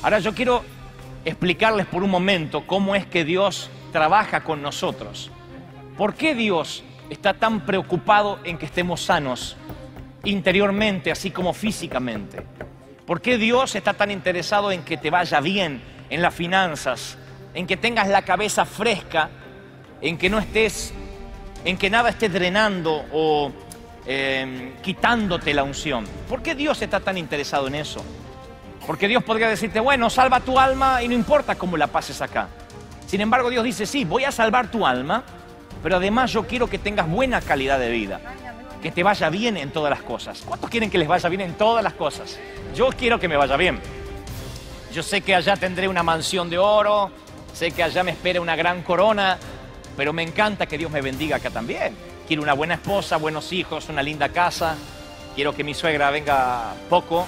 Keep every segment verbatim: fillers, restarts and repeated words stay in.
Ahora yo quiero explicarles por un momento cómo es que Dios trabaja con nosotros. ¿Por qué Dios está tan preocupado en que estemos sanos interiormente, así como físicamente? ¿Por qué Dios está tan interesado en que te vaya bien en las finanzas, en que tengas la cabeza fresca, en que no estés, en que nada esté drenando o eh, quitándote la unción? ¿Por qué Dios está tan interesado en eso? Porque Dios podría decirte, bueno, salva tu alma y no importa cómo la pases acá. Sin embargo, Dios dice, sí, voy a salvar tu alma, pero además yo quiero que tengas buena calidad de vida, que te vaya bien en todas las cosas. ¿Cuántos quieren que les vaya bien en todas las cosas? Yo quiero que me vaya bien. Yo sé que allá tendré una mansión de oro, sé que allá me espera una gran corona, pero me encanta que Dios me bendiga acá también. Quiero una buena esposa, buenos hijos, una linda casa. Quiero que mi suegra venga poco.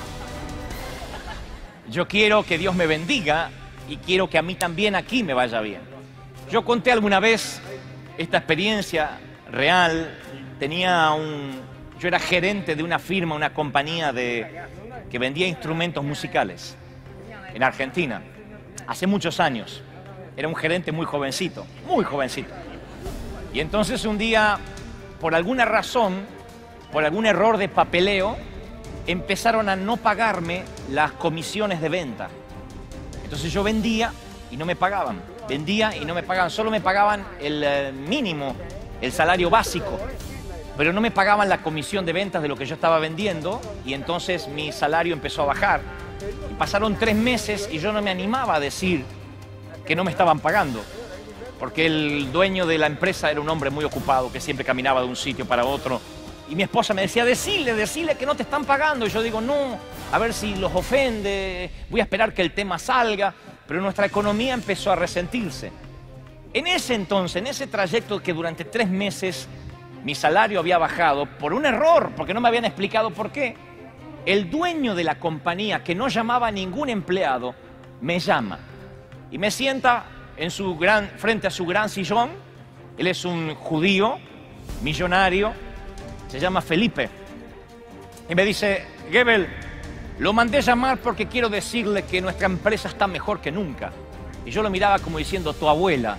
Yo quiero que Dios me bendiga y quiero que a mí también aquí me vaya bien. Yo conté alguna vez esta experiencia real. Tenía un... Yo era gerente de una firma, una compañía de, que vendía instrumentos musicales en Argentina, hace muchos años. Era un gerente muy jovencito, muy jovencito. Y entonces un día, por alguna razón, por algún error de papeleo, empezaron a no pagarme las comisiones de venta. Entonces yo vendía y no me pagaban. Vendía y no me pagaban. Solo me pagaban el eh, mínimo, el salario básico. Pero no me pagaban la comisión de ventas de lo que yo estaba vendiendo. Y entonces mi salario empezó a bajar. Y pasaron tres meses y yo no me animaba a decir que no me estaban pagando. Porque el dueño de la empresa era un hombre muy ocupado que siempre caminaba de un sitio para otro. Y mi esposa me decía, decile, decile que no te están pagando. Y yo digo, no, a ver si los ofende, voy a esperar que el tema salga. Pero nuestra economía empezó a resentirse. En ese entonces, en ese trayecto que durante tres meses mi salario había bajado por un error, porque no me habían explicado por qué, el dueño de la compañía, que no llamaba a ningún empleado, me llama y me sienta en su gran, frente a su gran sillón. Él es un judío, millonario, se llama Felipe, y me dice, Gebel, lo mandé llamar porque quiero decirle que nuestra empresa está mejor que nunca. Y yo lo miraba como diciendo, tu abuela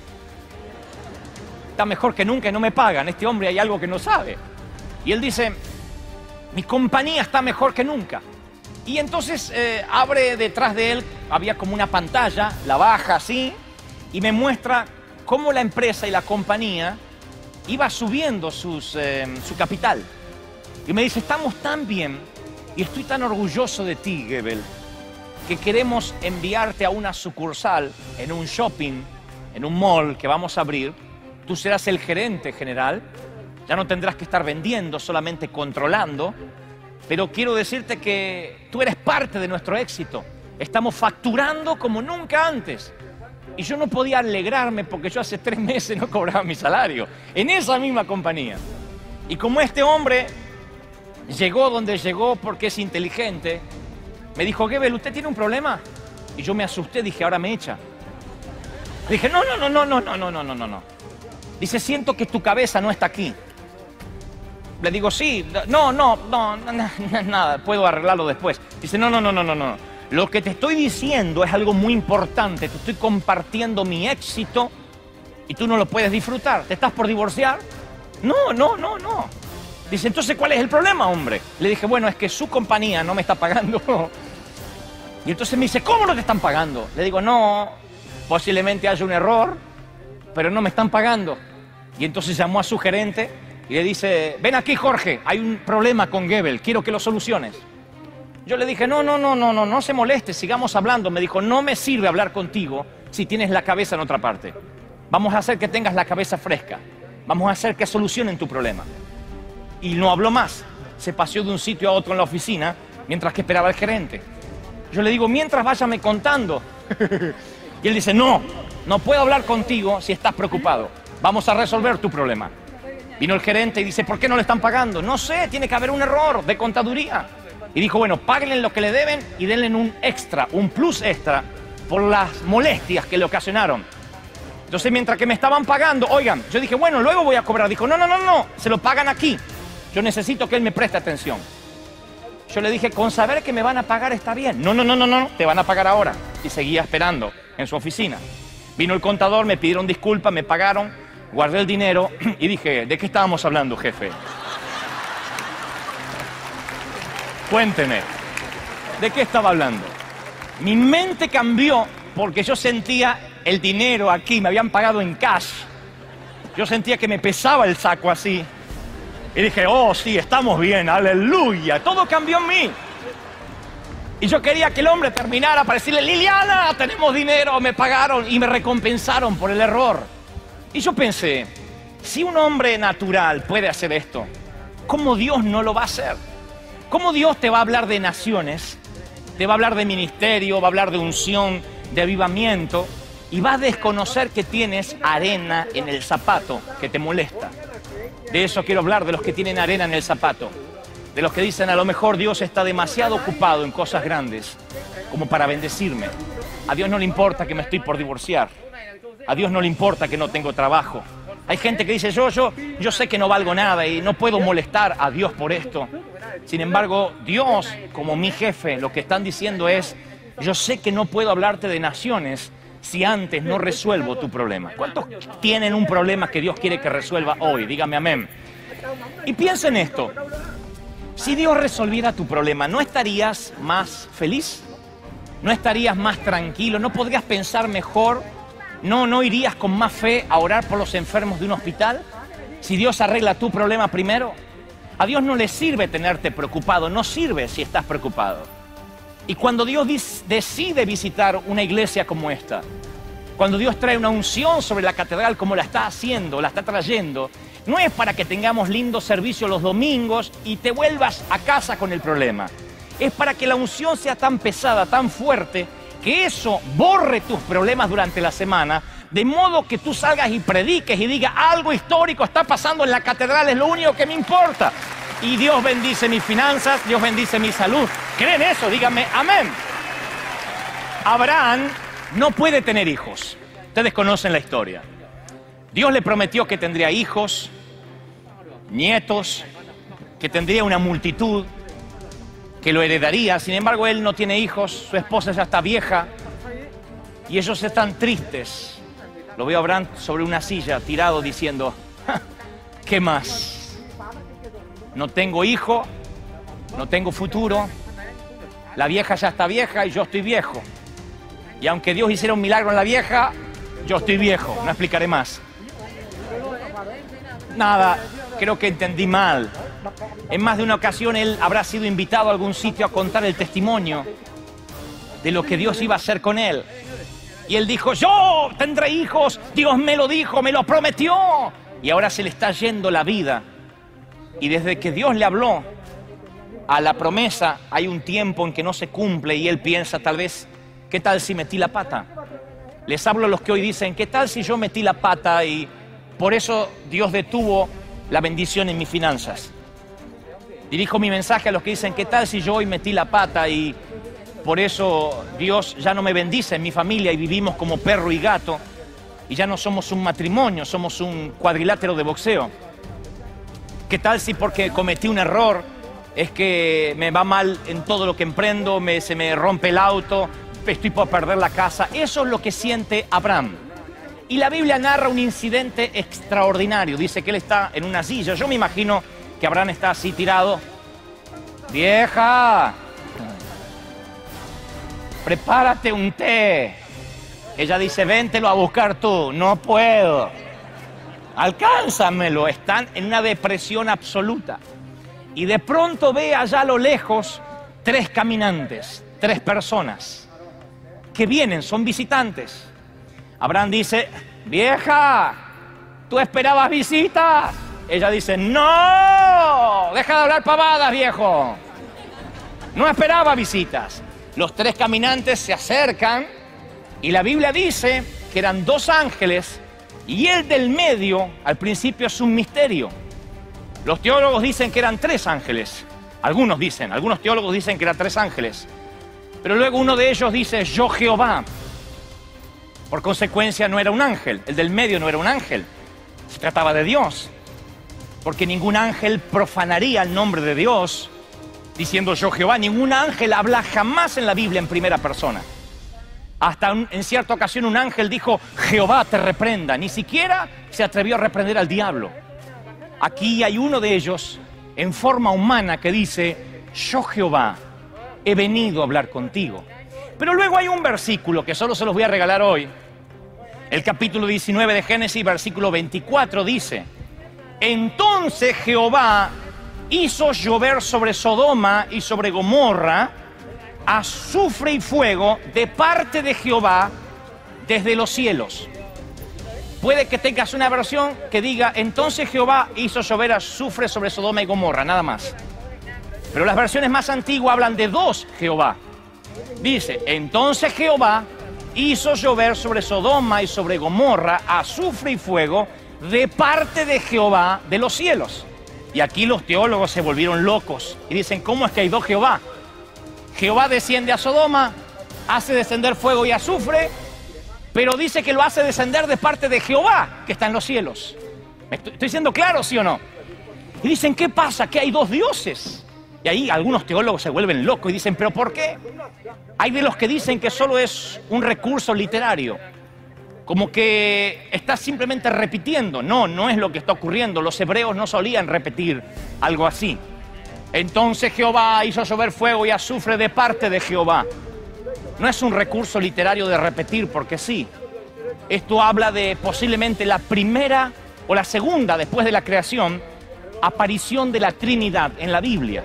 está mejor que nunca y no me pagan. Este hombre hay algo que no sabe. Y él dice, mi compañía está mejor que nunca. Y entonces eh, abre detrás de él, había como una pantalla, la baja así, y me muestra cómo la empresa y la compañía iba subiendo sus, eh, su capital. Y me dice, estamos tan bien y estoy tan orgulloso de ti, Gebel, que queremos enviarte a una sucursal en un shopping, en un mall que vamos a abrir. Tú serás el gerente general, ya no tendrás que estar vendiendo, solamente controlando. Pero quiero decirte que tú eres parte de nuestro éxito. Estamos facturando como nunca antes. Y yo no podía alegrarme porque yo hace tres meses no cobraba mi salario en esa misma compañía. Y como este hombre llegó donde llegó porque es inteligente, me dijo, Gebel, ¿usted tiene un problema? Y yo me asusté, dije, ahora me echa. Dije, no, no, no, no, no, no, no, no, no, no. Dice, siento que tu cabeza no está aquí. Le digo, sí, no, no, no, no, nada, puedo arreglarlo después. Dice, no, no, no, no, no, no. Lo que te estoy diciendo es algo muy importante. Te estoy compartiendo mi éxito y tú no lo puedes disfrutar. ¿Te estás por divorciar? No, no, no, no. Dice, entonces, ¿cuál es el problema, hombre? Le dije, bueno, es que su compañía no me está pagando. Y entonces me dice, ¿cómo no te están pagando? Le digo, no, posiblemente haya un error, pero no me están pagando. Y entonces llamó a su gerente y le dice, ven aquí, Jorge, hay un problema con Gebel, quiero que lo soluciones. Yo le dije, no, no, no, no, no, no se moleste, sigamos hablando. Me dijo, no me sirve hablar contigo si tienes la cabeza en otra parte. Vamos a hacer que tengas la cabeza fresca. Vamos a hacer que solucionen tu problema. Y no habló más. Se paseó de un sitio a otro en la oficina mientras que esperaba el gerente. Yo le digo, mientras váyame contando. Y él dice, no, no puedo hablar contigo si estás preocupado. Vamos a resolver tu problema. Vino el gerente y dice, ¿por qué no le están pagando? No sé, tiene que haber un error de contaduría. Y dijo, bueno, páguenle lo que le deben y denle un extra, un plus extra por las molestias que le ocasionaron. Entonces, mientras que me estaban pagando, oigan, yo dije, bueno, luego voy a cobrar. Dijo, no, no, no, no, se lo pagan aquí. Yo necesito que él me preste atención. Yo le dije, con saber que me van a pagar está bien. No, no, no, no, no, te van a pagar ahora. Y seguía esperando en su oficina. Vino el contador, me pidieron disculpas, me pagaron, guardé el dinero y dije, ¿de qué estábamos hablando, jefe? Cuénteme, ¿de qué estaba hablando? Mi mente cambió porque yo sentía el dinero aquí, me habían pagado en cash. Yo sentía que me pesaba el saco así. Y dije, oh, sí, estamos bien, aleluya. Todo cambió en mí. Y yo quería que el hombre terminara para decirle, Liliana, tenemos dinero, me pagaron y me recompensaron por el error. Y yo pensé, si un hombre natural puede hacer esto, ¿cómo Dios no lo va a hacer? ¿Cómo Dios te va a hablar de naciones? Te va a hablar de ministerio, va a hablar de unción, de avivamiento, y va a desconocer que tienes arena en el zapato que te molesta. De eso quiero hablar, de los que tienen arena en el zapato. De los que dicen, a lo mejor Dios está demasiado ocupado en cosas grandes como para bendecirme. A Dios no le importa que me estoy por divorciar. A Dios no le importa que no tengo trabajo. Hay gente que dice, yo, yo, yo sé que no valgo nada y no puedo molestar a Dios por esto. Sin embargo, Dios, como mi jefe, lo que están diciendo es, yo sé que no puedo hablarte de naciones si antes no resuelvo tu problema. ¿Cuántos tienen un problema que Dios quiere que resuelva hoy? Dígame amén. Y piensa en esto. Si Dios resolviera tu problema, ¿no estarías más feliz? ¿No estarías más tranquilo? ¿No podrías pensar mejor? ¿No, no irías con más fe a orar por los enfermos de un hospital? Si Dios arregla tu problema primero. A Dios no le sirve tenerte preocupado, no sirve si estás preocupado. Y cuando Dios decide visitar una iglesia como esta, cuando Dios trae una unción sobre la catedral como la está haciendo, la está trayendo, no es para que tengamos lindo servicio los domingos y te vuelvas a casa con el problema. Es para que la unción sea tan pesada, tan fuerte, que eso borre tus problemas durante la semana, de modo que tú salgas y prediques y digas, algo histórico está pasando en la catedral, es lo único que me importa. Y Dios bendice mis finanzas, Dios bendice mi salud. ¿Creen eso? Díganme amén. Abraham no puede tener hijos. Ustedes conocen la historia. Dios le prometió que tendría hijos, nietos, que tendría una multitud, que lo heredaría. Sin embargo, él no tiene hijos, su esposa ya está vieja y ellos están tristes. Lo veo a Abraham sobre una silla, tirado, diciendo, ¿qué más? No tengo hijo, no tengo futuro, la vieja ya está vieja y yo estoy viejo. Y aunque Dios hiciera un milagro en la vieja, yo estoy viejo, no explicaré más. Nada, creo que entendí mal. En más de una ocasión él habrá sido invitado a algún sitio a contar el testimonio de lo que Dios iba a hacer con él. Y él dijo, yo tendré hijos, Dios me lo dijo, me lo prometió. Y ahora se le está yendo la vida. Y desde que Dios le habló a la promesa, hay un tiempo en que no se cumple y él piensa tal vez, ¿qué tal si metí la pata? Les hablo a los que hoy dicen, ¿qué tal si yo metí la pata y por eso Dios detuvo la bendición en mis finanzas? Dirijo mi mensaje a los que dicen, ¿qué tal si yo hoy metí la pata y por eso Dios ya no me bendice en mi familia y vivimos como perro y gato y ya no somos un matrimonio, somos un cuadrilátero de boxeo? ¿Qué tal si porque cometí un error es que me va mal en todo lo que emprendo, me, se me rompe el auto, estoy por perder la casa? Eso es lo que siente Abraham. Y la Biblia narra un incidente extraordinario. Dice que él está en una silla. Yo me imagino que Abraham está así tirado. ¡Vieja! Prepárate un té. Ella dice, véntelo a buscar tú. No puedo. Alcánzamelo. Están en una depresión absoluta. Y de pronto ve allá a lo lejos tres caminantes, tres personas que vienen, son visitantes. Abraham dice, vieja, ¿tú esperabas visitas? Ella dice, no, deja de hablar pavadas, viejo. No esperaba visitas. Los tres caminantes se acercan y la Biblia dice que eran dos ángeles y el del medio, al principio es un misterio. Los teólogos dicen que eran tres ángeles. Algunos dicen, algunos teólogos dicen que eran tres ángeles. Pero luego uno de ellos dice, yo Jehová. Por consecuencia no era un ángel, el del medio no era un ángel. Se trataba de Dios. Porque ningún ángel profanaría el nombre de Dios diciendo yo Jehová. Ningún ángel habla jamás en la Biblia en primera persona. Hasta un, en cierta ocasión un ángel dijo, Jehová te reprenda. Ni siquiera se atrevió a reprender al diablo. Aquí hay uno de ellos en forma humana que dice, yo Jehová he venido a hablar contigo. Pero luego hay un versículo que solo se los voy a regalar hoy. El capítulo diecinueve de Génesis, versículo veinticuatro dice, entonces Jehová hizo llover sobre Sodoma y sobre Gomorra azufre y fuego de parte de Jehová desde los cielos. Puede que tengas una versión que diga, entonces Jehová hizo llover azufre sobre Sodoma y Gomorra, nada más. Pero las versiones más antiguas hablan de dos Jehová. Dice, entonces Jehová hizo llover sobre Sodoma y sobre Gomorra azufre y fuego de parte de Jehová de los cielos. Y aquí los teólogos se volvieron locos y dicen, ¿cómo es que hay dos Jehová? Jehová desciende a Sodoma, hace descender fuego y azufre, pero dice que lo hace descender de parte de Jehová, que está en los cielos. ¿Estoy, estoy siendo claro, sí o no? Y dicen, ¿qué pasa? Que hay dos dioses. Y ahí algunos teólogos se vuelven locos y dicen, ¿pero por qué? Hay de los que dicen que solo es un recurso literario, como que está simplemente repitiendo. No, no es lo que está ocurriendo. Los hebreos no solían repetir algo así. Entonces Jehová hizo llover fuego y azufre de parte de Jehová. No es un recurso literario de repetir porque sí. Esto habla de posiblemente la primera o la segunda, después de la creación, aparición de la Trinidad en la Biblia.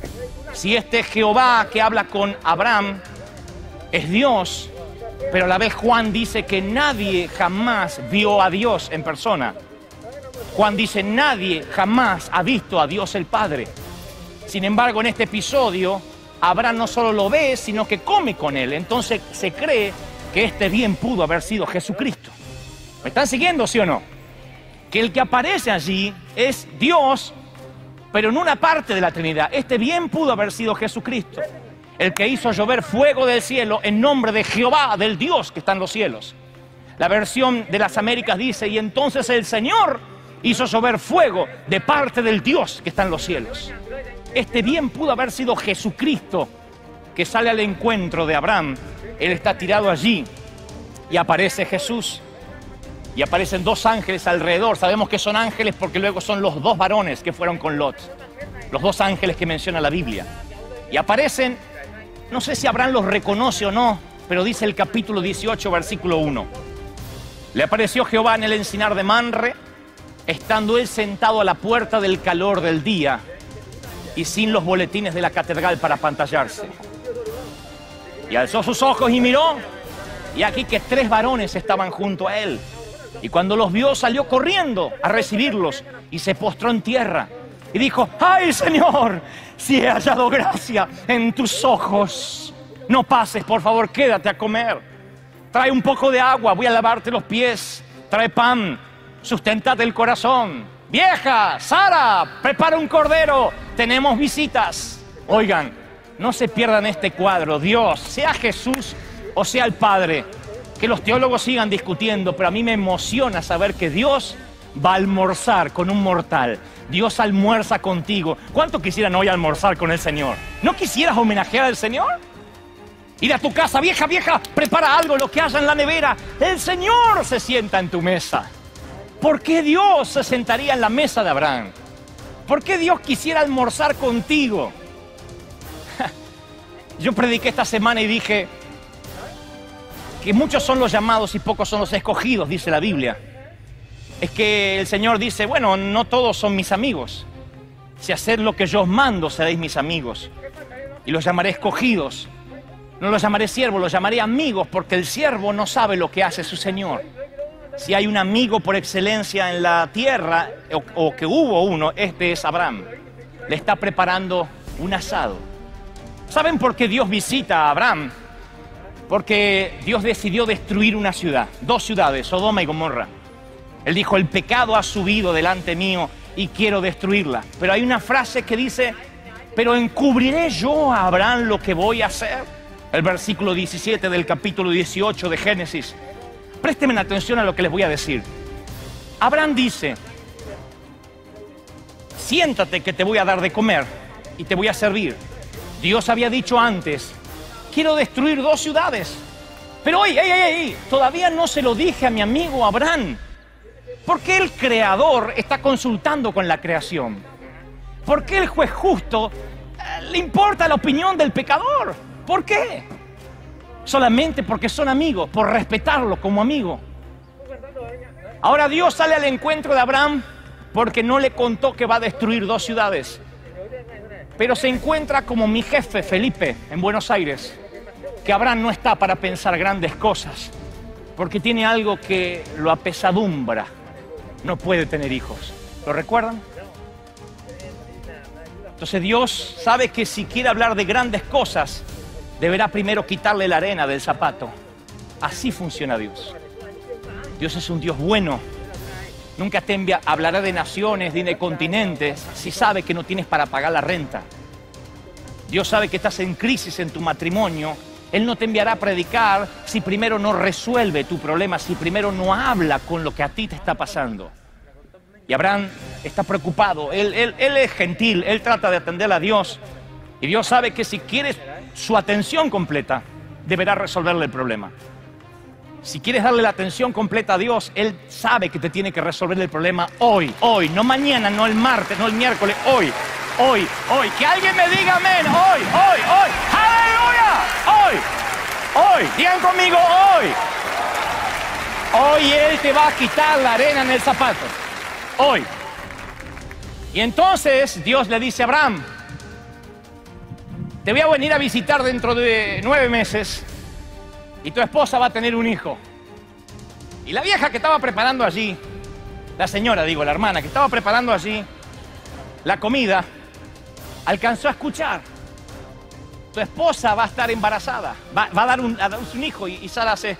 Si este Jehová que habla con Abraham es Dios, pero a la vez Juan dice que nadie jamás vio a Dios en persona. Juan dice, nadie jamás ha visto a Dios el Padre. Sin embargo, en este episodio, Abraham no solo lo ve, sino que come con él. Entonces se cree que este bien pudo haber sido Jesucristo. ¿Me están siguiendo, sí o no? Que el que aparece allí es Dios, pero en una parte de la Trinidad. Este bien pudo haber sido Jesucristo, el que hizo llover fuego del cielo en nombre de Jehová, del Dios que está en los cielos. La versión de las Américas dice, y entonces el Señor hizo llover fuego de parte del Dios que está en los cielos. Este bien pudo haber sido Jesucristo, que sale al encuentro de Abraham. Él está tirado allí y aparece Jesús. Y aparecen dos ángeles alrededor. Sabemos que son ángeles porque luego son los dos varones que fueron con Lot. Los dos ángeles que menciona la Biblia. Y aparecen, no sé si Abraham los reconoce o no, pero dice el capítulo dieciocho, versículo uno. Le apareció Jehová en el encinar de Manre, estando él sentado a la puerta del calor del día y sin los boletines de la catedral para apantallarse. Y alzó sus ojos y miró, y aquí que tres varones estaban junto a él. Y cuando los vio, salió corriendo a recibirlos y se postró en tierra. Y dijo, ¡ay, Señor! Si he hallado gracia en tus ojos, no pases, por favor, quédate a comer. Trae un poco de agua, voy a lavarte los pies. Trae pan, sustentate el corazón. Vieja, Sara, prepara un cordero, tenemos visitas. Oigan, no se pierdan este cuadro. Dios, sea Jesús o sea el Padre, que los teólogos sigan discutiendo, pero a mí me emociona saber que Dios va a almorzar con un mortal. Dios almuerza contigo. ¿Cuánto quisieran hoy almorzar con el Señor? ¿No quisieras homenajear al Señor? Ir a tu casa, vieja, vieja, prepara algo, lo que haya en la nevera. El Señor se sienta en tu mesa. ¿Por qué Dios se sentaría en la mesa de Abraham? ¿Por qué Dios quisiera almorzar contigo? Yo prediqué esta semana y dije que muchos son los llamados y pocos son los escogidos, dice la Biblia. Es que el Señor dice, bueno, no todos son mis amigos. Si haced lo que yo os mando, seréis mis amigos. Y los llamaré escogidos. No los llamaré siervos, los llamaré amigos, porque el siervo no sabe lo que hace su Señor. Si hay un amigo por excelencia en la tierra, o, o que hubo uno, este es Abraham. Le está preparando un asado. ¿Saben por qué Dios visita a Abraham? Porque Dios decidió destruir una ciudad, dos ciudades, Sodoma y Gomorra. Él dijo, el pecado ha subido delante mío y quiero destruirla. Pero hay una frase que dice, pero encubriré yo a Abraham lo que voy a hacer. El versículo diecisiete del capítulo dieciocho de Génesis. Préstenme atención a lo que les voy a decir. Abraham dice, siéntate que te voy a dar de comer y te voy a servir. Dios había dicho antes, quiero destruir dos ciudades. Pero oye, ey, ey, ey, todavía no se lo dije a mi amigo Abraham. ¿Por qué el Creador está consultando con la creación? ¿Por qué el juez justo eh, le importa la opinión del pecador? ¿Por qué? Solamente porque son amigos, por respetarlo como amigo. Ahora Dios sale al encuentro de Abraham porque no le contó que va a destruir dos ciudades. Pero se encuentra como mi jefe Felipe en Buenos Aires, que Abraham no está para pensar grandes cosas, porque tiene algo que lo apesadumbra. No puede tener hijos. ¿Lo recuerdan? Entonces Dios sabe que si quiere hablar de grandes cosas, deberá primero quitarle la arena del zapato. Así funciona Dios. Dios es un Dios bueno. Nunca te envía, hablará de naciones, ni de continentes, si sabe que no tienes para pagar la renta. Dios sabe que estás en crisis en tu matrimonio. Él no te enviará a predicar si primero no resuelve tu problema, si primero no habla con lo que a ti te está pasando. Y Abraham está preocupado, él, él, él es gentil, él trata de atender a Dios. Y Dios sabe que si quieres su atención completa, deberá resolverle el problema. Si quieres darle la atención completa a Dios, Él sabe que te tiene que resolver el problema hoy, hoy, no mañana, no el martes, no el miércoles, hoy, hoy, hoy. Que alguien me diga amén, hoy, hoy, hoy, aleluya, hoy, hoy, digan conmigo hoy. Hoy Él te va a quitar la arena en el zapato, hoy. Y entonces Dios le dice a Abraham, te voy a venir a visitar dentro de nueve meses. Y tu esposa va a tener un hijo. Y la vieja que estaba preparando allí, la señora, digo, la hermana que estaba preparando allí la comida, alcanzó a escuchar. Tu esposa va a estar embarazada, va, va a dar un, a dar un hijo. Y, y Sara hace...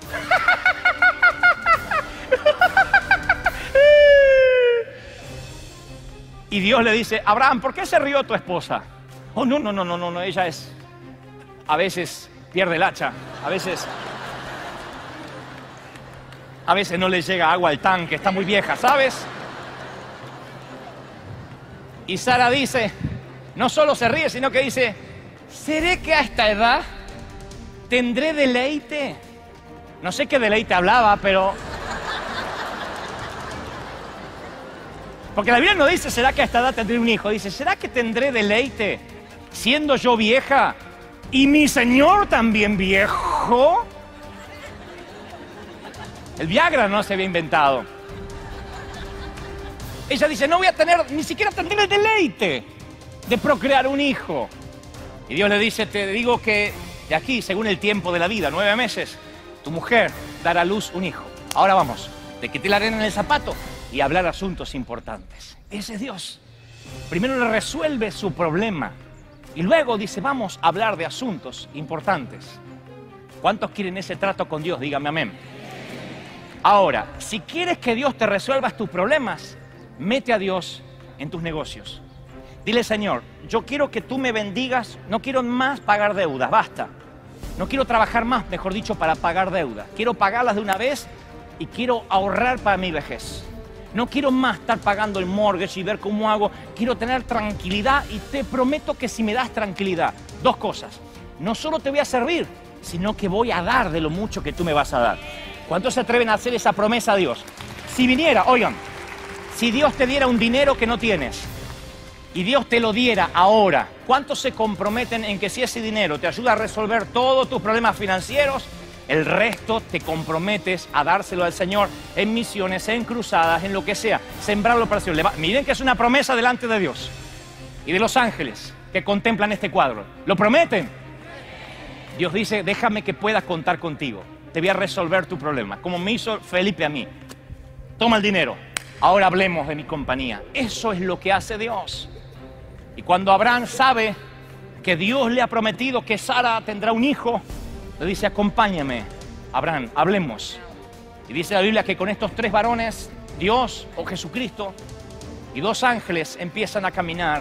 Y Dios le dice, Abraham, ¿por qué se rió tu esposa? Oh, no, no, no, no, no, no, ella es... A veces... pierde el hacha, a veces, a veces no le llega agua al tanque, está muy vieja, ¿sabes? Y Sara dice, no solo se ríe, sino que dice, ¿seré que a esta edad tendré deleite? No sé qué deleite hablaba, pero... Porque la Biblia no dice, ¿será que a esta edad tendré un hijo? Dice, ¿será que tendré deleite siendo yo vieja? ¿Y mi Señor también viejo? El Viagra no se había inventado. Ella dice, no voy a tener, ni siquiera tendré el deleite de procrear un hijo. Y Dios le dice, te digo que de aquí, según el tiempo de la vida, nueve meses, tu mujer dará a luz un hijo. Ahora vamos, te quité la arena en el zapato y hablar asuntos importantes. Ese es Dios. Primero le resuelve su problema. Y luego dice, vamos a hablar de asuntos importantes. ¿Cuántos quieren ese trato con Dios? Dígame amén. Ahora, si quieres que Dios te resuelva tus problemas, mete a Dios en tus negocios. Dile, Señor, yo quiero que tú me bendigas, no quiero más pagar deudas, basta. No quiero trabajar más, mejor dicho, para pagar deudas. Quiero pagarlas de una vez y quiero ahorrar para mi vejez. No quiero más estar pagando el mortgage y ver cómo hago. Quiero tener tranquilidad y te prometo que si me das tranquilidad, dos cosas. No solo te voy a servir, sino que voy a dar de lo mucho que tú me vas a dar. ¿Cuántos se atreven a hacer esa promesa a Dios? Si viniera, oigan, si Dios te diera un dinero que no tienes y Dios te lo diera ahora, ¿cuántos se comprometen en que si ese dinero te ayuda a resolver todos tus problemas financieros, el resto te comprometes a dárselo al Señor en misiones, en cruzadas, en lo que sea, sembrarlo para el Señor? Miren que es una promesa delante de Dios y de los ángeles que contemplan este cuadro. ¿Lo prometen? Dios dice, déjame que pueda contar contigo. Te voy a resolver tu problema, como me hizo Felipe a mí. Toma el dinero, ahora hablemos de mi compañía. Eso es lo que hace Dios. Y cuando Abraham sabe que Dios le ha prometido que Sara tendrá un hijo, le dice, acompáñame, Abraham, hablemos. Y dice la Biblia que con estos tres varones, Dios o Jesucristo y dos ángeles empiezan a caminar.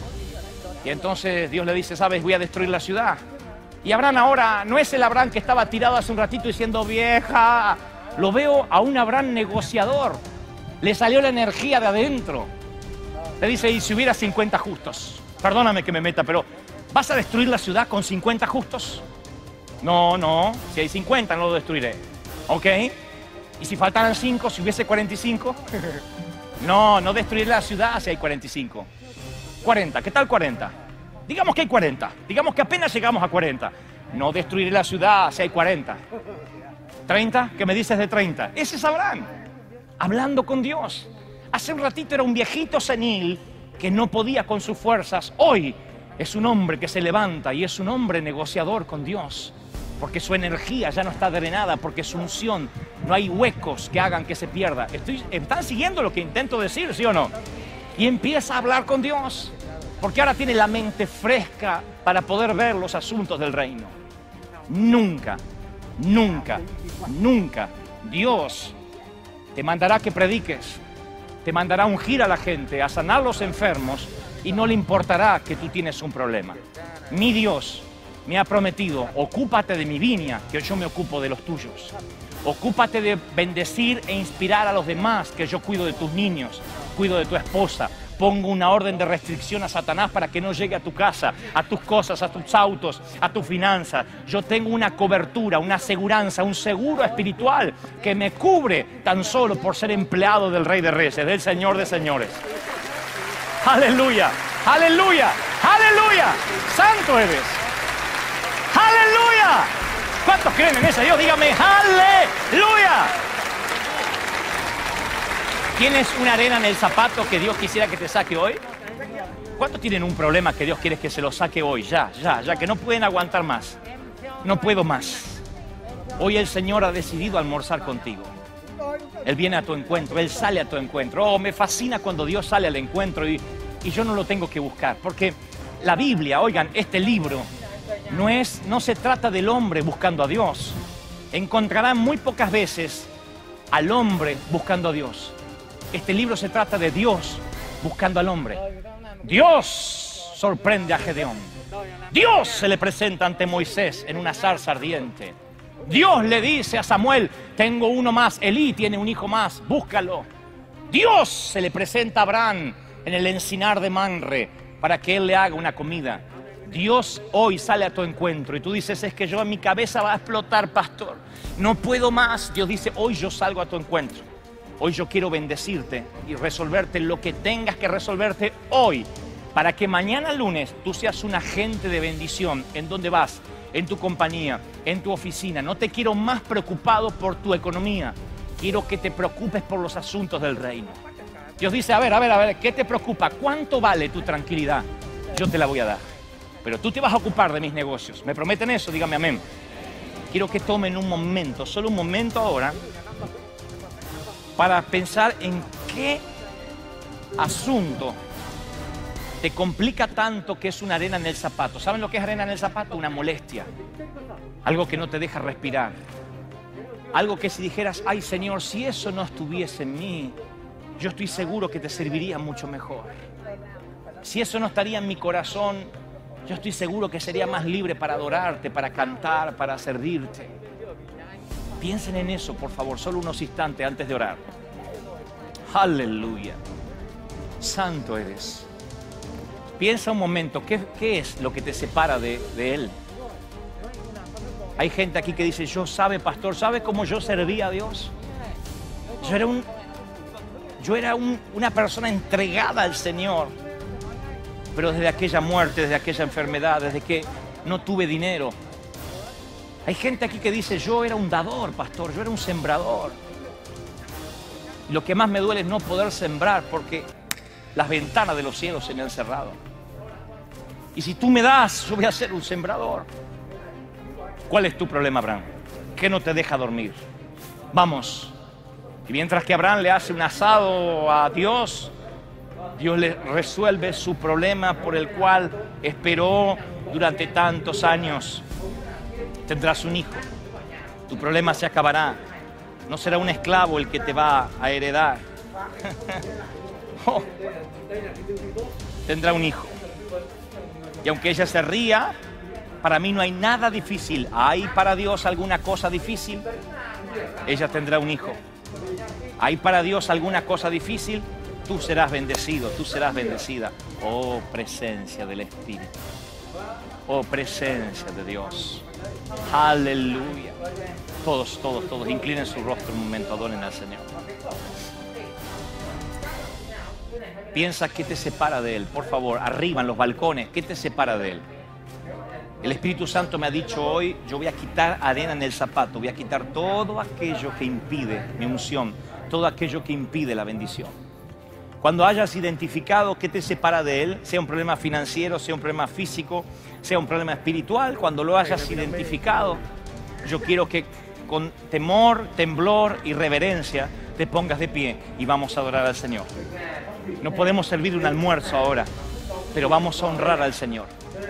Y entonces Dios le dice, sabes, voy a destruir la ciudad. Y Abraham ahora no es el Abraham que estaba tirado hace un ratito diciendo, vieja. Lo veo a un Abraham negociador. Le salió la energía de adentro. Le dice, y si hubiera cincuenta justos, perdóname que me meta, pero ¿Vas a destruir la ciudad con cincuenta justos? No, no, si hay cincuenta no lo destruiré. ¿Ok? ¿Y si faltaran cinco, si hubiese cuarenta y cinco? No, no destruiré la ciudad si hay cuarenta y cinco. cuarenta, ¿qué tal cuarenta? Digamos que hay cuarenta, digamos que apenas llegamos a cuarenta. No destruiré la ciudad si hay cuarenta. ¿treinta? ¿Qué me dices de treinta? Ese es Abraham, hablando con Dios. Hace un ratito era un viejito senil que no podía con sus fuerzas. Hoy es un hombre que se levanta y es un hombre negociador con Dios. Porque su energía ya no está drenada, porque su unción, no hay huecos que hagan que se pierda. Estoy, ¿Están siguiendo lo que intento decir, sí o no? Y empieza a hablar con Dios, porque ahora tiene la mente fresca para poder ver los asuntos del reino. Nunca, nunca, nunca Dios te mandará que prediques, te mandará a ungir a la gente, a sanar a los enfermos, y no le importará que tú tienes un problema. Mi Dios me ha prometido: ocúpate de mi viña, que yo me ocupo de los tuyos. Ocúpate de bendecir e inspirar a los demás, que yo cuido de tus niños, cuido de tu esposa. Pongo una orden de restricción a Satanás para que no llegue a tu casa, a tus cosas, a tus autos, a tus finanzas. Yo tengo una cobertura, una aseguranza, un seguro espiritual que me cubre tan solo por ser empleado del Rey de Reyes, del Señor de Señores. ¡Aleluya! ¡Aleluya! ¡Aleluya! ¡Santo eres! ¡Aleluya! ¿Cuántos creen en ese Dios? Dígame, ¡aleluya! ¿Tienes una arena en el zapato que Dios quisiera que te saque hoy? ¿Cuántos tienen un problema que Dios quiere que se lo saque hoy? Ya, ya, ya, que no pueden aguantar más. No puedo más. Hoy el Señor ha decidido almorzar contigo. Él viene a tu encuentro, Él sale a tu encuentro. Oh, me fascina cuando Dios sale al encuentro y, y yo no lo tengo que buscar. Porque la Biblia, oigan, este libro, no, es, no se trata del hombre buscando a Dios. Encontrarán muy pocas veces al hombre buscando a Dios. Este libro se trata de Dios buscando al hombre. Dios sorprende a Gedeón. Dios se le presenta ante Moisés en una zarza ardiente. Dios le dice a Samuel: tengo uno más, Elí tiene un hijo más, búscalo. Dios se le presenta a Abraham en el encinar de Manre para que él le haga una comida. Dios hoy sale a tu encuentro y tú dices: es que yo en mi cabeza va a explotar, pastor, no puedo más. Dios dice: hoy yo salgo a tu encuentro. Hoy yo quiero bendecirte y resolverte lo que tengas que resolverte hoy, para que mañana lunes tú seas un agente de bendición en donde vas, en tu compañía, en tu oficina. No te quiero más preocupado por tu economía. Quiero que te preocupes por los asuntos del reino. Dios dice: a ver, a ver, a ver, ¿qué te preocupa? ¿Cuánto vale tu tranquilidad? Yo te la voy a dar. Pero tú te vas a ocupar de mis negocios. ¿Me prometen eso? Dígame amén. Quiero que tomen un momento, solo un momento ahora, para pensar en qué asunto te complica tanto que es una arena en el zapato. ¿Saben lo que es arena en el zapato? Una molestia. Algo que no te deja respirar. Algo que si dijeras: ay Señor, si eso no estuviese en mí, yo estoy seguro que te serviría mucho mejor. Si eso no estaría en mi corazón, yo estoy seguro que sería más libre para adorarte, para cantar, para servirte. Piensen en eso, por favor, solo unos instantes antes de orar. Aleluya. Santo eres. Piensa un momento, ¿qué, qué es lo que te separa de, de Él? Hay gente aquí que dice: yo sabe, pastor, ¿sabe cómo yo servía a Dios? Yo era, un, yo era un, una persona entregada al Señor. Pero desde aquella muerte, desde aquella enfermedad, desde que no tuve dinero. Hay gente aquí que dice: yo era un dador, pastor, yo era un sembrador. Y lo que más me duele es no poder sembrar porque las ventanas de los cielos se me han cerrado. Y si tú me das, yo voy a ser un sembrador. ¿Cuál es tu problema, Abraham? ¿Qué no te deja dormir? Vamos. Y mientras que Abraham le hace un asado a Dios, Dios le resuelve su problema por el cual esperó durante tantos años. Tendrás un hijo. Tu problema se acabará. No será un esclavo el que te va a heredar. Oh. Tendrá un hijo. Y aunque ella se ría, para mí no hay nada difícil. ¿Hay para Dios alguna cosa difícil? Ella tendrá un hijo. ¿Hay para Dios alguna cosa difícil? Tú serás bendecido, tú serás bendecida. Oh, presencia del Espíritu. Oh, presencia de Dios. Aleluya. Todos, todos, todos, inclinen su rostro un momento, adoren al Señor. Piensa qué te separa de Él, por favor, arriba en los balcones, ¿qué te separa de Él? El Espíritu Santo me ha dicho hoy, yo voy a quitar arena en el zapato, voy a quitar todo aquello que impide mi unción, todo aquello que impide la bendición. Cuando hayas identificado qué te separa de Él, sea un problema financiero, sea un problema físico, sea un problema espiritual, cuando lo hayas identificado, yo quiero que con temor, temblor y reverencia te pongas de pie y vamos a adorar al Señor. No podemos servir un almuerzo ahora, pero vamos a honrar al Señor.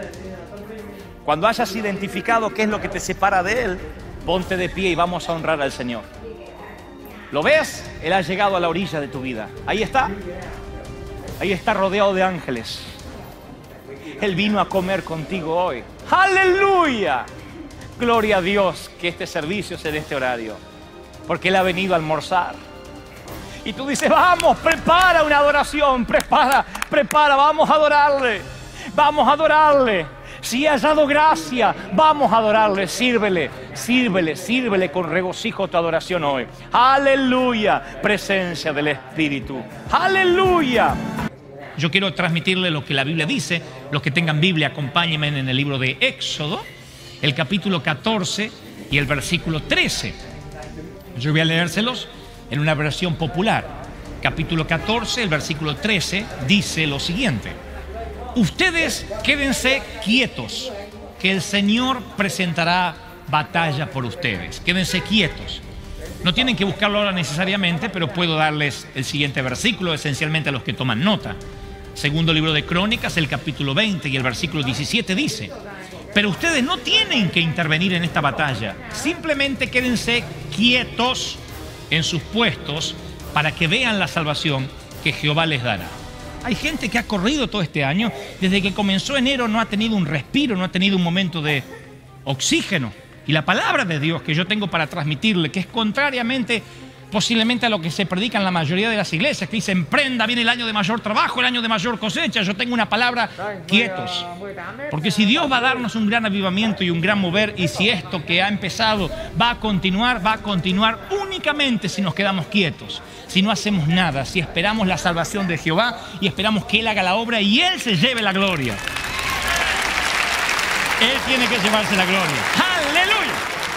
Cuando hayas identificado qué es lo que te separa de Él, ponte de pie y vamos a honrar al Señor. ¿Lo ves? Él ha llegado a la orilla de tu vida. Ahí está. Ahí está rodeado de ángeles. Él vino a comer contigo hoy. ¡Aleluya! Gloria a Dios que este servicio es en este horario. Porque Él ha venido a almorzar. Y tú dices, vamos, prepara una adoración. Prepara, prepara, vamos a adorarle. Vamos a adorarle. Si has dado gracia, vamos a adorarle, sírvele, sírvele, sírvele con regocijo tu adoración hoy. ¡Aleluya! Presencia del Espíritu. ¡Aleluya! Yo quiero transmitirle lo que la Biblia dice. Los que tengan Biblia, acompáñenme en el libro de Éxodo, el capítulo catorce y el versículo trece. Yo voy a leérselos en una versión popular. Capítulo catorce, el versículo trece, dice lo siguiente. Ustedes quédense quietos, que el Señor presentará batalla por ustedes. Quédense quietos. No tienen que buscarlo ahora necesariamente, pero puedo darles el siguiente versículo, esencialmente a los que toman nota. Segundo libro de Crónicas, el capítulo veinte y el versículo diecisiete dice: pero ustedes no tienen que intervenir en esta batalla. Simplemente quédense quietos en sus puestos para que vean la salvación que Jehová les dará. Hay gente que ha corrido todo este año, desde que comenzó enero no ha tenido un respiro, no ha tenido un momento de oxígeno. Y la palabra de Dios que yo tengo para transmitirle, que es contrariamente posiblemente a lo que se predica en la mayoría de las iglesias, que dicen, emprenda, viene el año de mayor trabajo, el año de mayor cosecha. Yo tengo una palabra, quietos. Porque si Dios va a darnos un gran avivamiento y un gran mover, y si esto que ha empezado va a continuar, va a continuar únicamente si nos quedamos quietos. Si no hacemos nada, si esperamos la salvación de Jehová y esperamos que Él haga la obra y Él se lleve la gloria. Él tiene que llevarse la gloria. ¡Aleluya!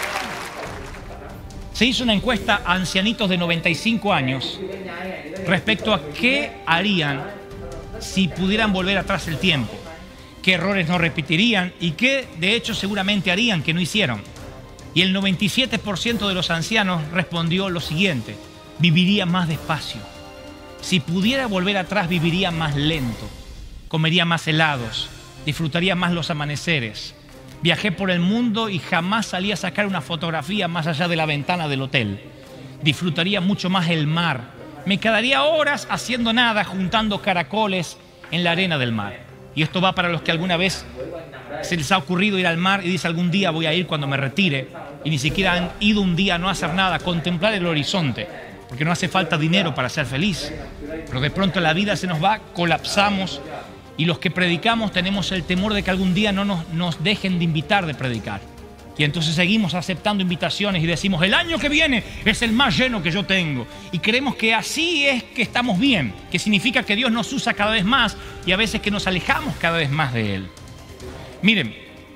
Se hizo una encuesta a ancianitos de noventa y cinco años respecto a qué harían si pudieran volver atrás el tiempo, qué errores no repetirían y qué de hecho seguramente harían que no hicieron. Y el noventa y siete por ciento de los ancianos respondió lo siguiente: viviría más despacio. Si pudiera volver atrás, viviría más lento. Comería más helados. Disfrutaría más los amaneceres. Viajé por el mundo y jamás salí a sacar una fotografía más allá de la ventana del hotel. Disfrutaría mucho más el mar. Me quedaría horas haciendo nada, juntando caracoles en la arena del mar. Y esto va para los que alguna vez se les ha ocurrido ir al mar y dice, algún día voy a ir cuando me retire, y ni siquiera han ido un día a no hacer nada, a contemplar el horizonte. Porque no hace falta dinero para ser feliz. Pero de pronto la vida se nos va, colapsamos, y los que predicamos tenemos el temor de que algún día no nos, nos dejen de invitar de predicar. Y entonces seguimos aceptando invitaciones y decimos, el año que viene es el más lleno que yo tengo. Y creemos que así es que estamos bien, que significa que Dios nos usa cada vez más y a veces que nos alejamos cada vez más de Él. Miren,